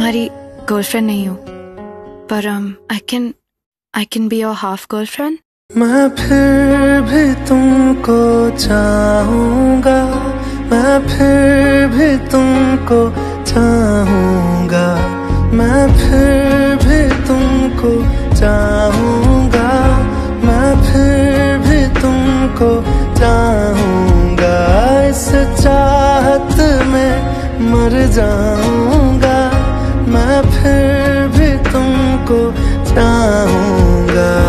तुम्हारी गर्लफ्रेंड नहीं हूँ, पर I can be your half girlfriend. मैं फिर भी तुमको चाहूँगा, मैं फिर भी तुमको चाहूँगा, मैं फिर भी तुमको चाहूँगा, मैं फिर भी तुमको चाहूँगा। इस चाहत में मर जाऊँगा, मैं फिर भी तुमको चाहूँगा।